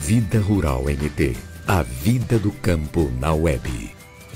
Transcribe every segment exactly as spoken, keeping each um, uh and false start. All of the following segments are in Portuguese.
Vida Rural M T, a vida do campo na web.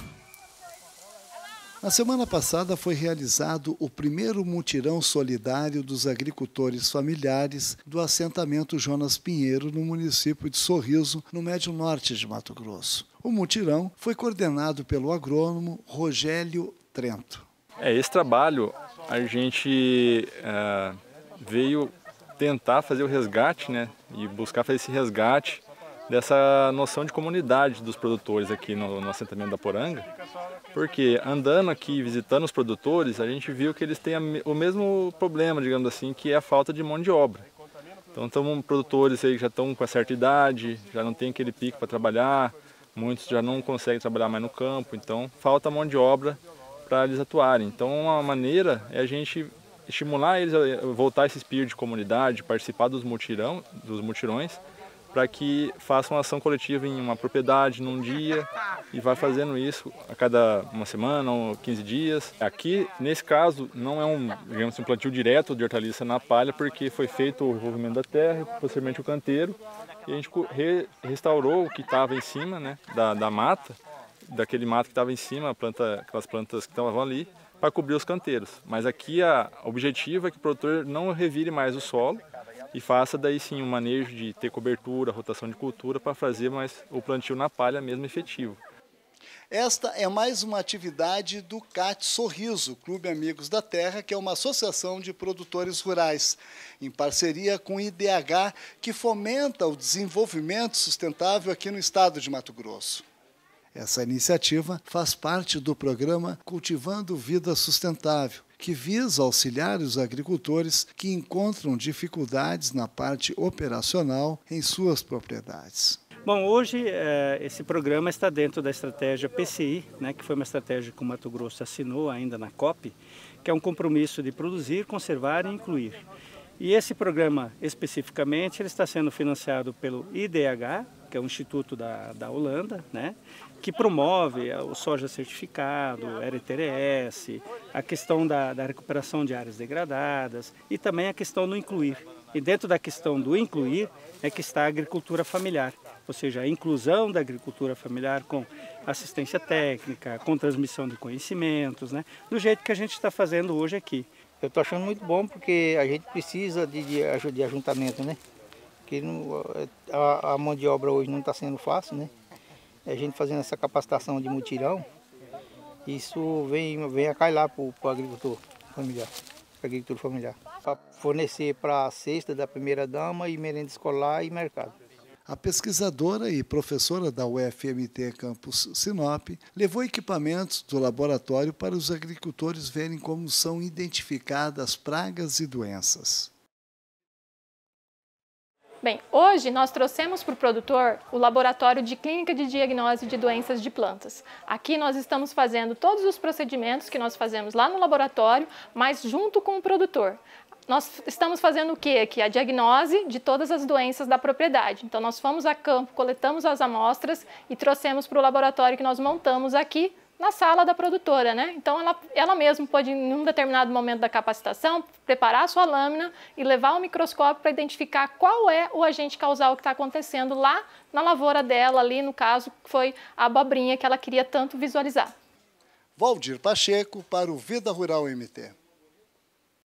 Na semana passada foi realizado o primeiro mutirão solidário dos agricultores familiares do assentamento Jonas Pinheiro, no município de Sorriso, no Médio Norte de Mato Grosso. O mutirão foi coordenado pelo agrônomo Rogélio Trento. É, esse trabalho a gente é, veio tentar fazer o resgate, né, e buscar fazer esse resgate dessa noção de comunidade dos produtores aqui no, no assentamento da Poranga, porque andando aqui, visitando os produtores, a gente viu que eles têm a, o mesmo problema, digamos assim, que é a falta de mão de obra. Então, estão produtores aí que já estão com uma certa idade, já não tem aquele pico para trabalhar, muitos já não conseguem trabalhar mais no campo, então falta mão de obra para eles atuarem. Então, uma maneira é a gente estimular eles a voltar esse espírito de comunidade, participar dos, mutirão, dos mutirões, para que façam uma ação coletiva em uma propriedade, num dia, e vai fazendo isso a cada uma semana ou quinze dias. Aqui, nesse caso, não é um, digamos, um plantio direto de hortaliça na palha, porque foi feito o revolvimento da terra, posteriormente o canteiro, e a gente re restaurou o que estava em cima, né, da, da mata, daquele mato que estava em cima, planta, aquelas plantas que estavam ali, para cobrir os canteiros. Mas aqui a, o objetivo é que o produtor não revire mais o solo e faça daí sim um manejo de ter cobertura, rotação de cultura para fazer mais o plantio na palha mesmo efetivo. Esta é mais uma atividade do C A T Sorriso, Clube Amigos da Terra, que é uma associação de produtores rurais, em parceria com o I D H, que fomenta o desenvolvimento sustentável aqui no estado de Mato Grosso. Essa iniciativa faz parte do programa Cultivando Vida Sustentável, que visa auxiliar os agricultores que encontram dificuldades na parte operacional em suas propriedades. Bom, hoje eh, esse programa está dentro da estratégia P C I, né, que foi uma estratégia que o Mato Grosso assinou ainda na COP, que é um compromisso de produzir, conservar e incluir. E esse programa, especificamente, ele está sendo financiado pelo I D H, que é um instituto da, da Holanda, né, que promove o soja certificado, R T R S, a questão da, da recuperação de áreas degradadas e também a questão do incluir. E dentro da questão do incluir é que está a agricultura familiar, ou seja, a inclusão da agricultura familiar com assistência técnica, com transmissão de conhecimentos, né, do jeito que a gente está fazendo hoje aqui. Eu estou achando muito bom porque a gente precisa de, de, de ajuntamento, né? Porque não, a, a mão de obra hoje não está sendo fácil, né? A gente fazendo essa capacitação de mutirão, isso vem, vem a cair lá para o agricultor familiar, para agricultura familiar, para fornecer para a cesta da primeira dama e merenda escolar e mercado. A pesquisadora e professora da U F M T Campus Sinop levou equipamentos do laboratório para os agricultores verem como são identificadas pragas e doenças. Bem, hoje nós trouxemos para o produtor o laboratório de clínica de diagnose de doenças de plantas. Aqui nós estamos fazendo todos os procedimentos que nós fazemos lá no laboratório, mas junto com o produtor. Nós estamos fazendo o quê aqui? A diagnose de todas as doenças da propriedade. Então nós fomos a campo, coletamos as amostras e trouxemos para o laboratório que nós montamos aqui na sala da produtora, né? Então ela, ela mesma pode, em um determinado momento da capacitação, preparar a sua lâmina e levar o microscópio para identificar qual é o agente causal que está acontecendo lá na lavoura dela, ali no caso foi a abobrinha que ela queria tanto visualizar. Valdir Pacheco para o Vida Rural M T.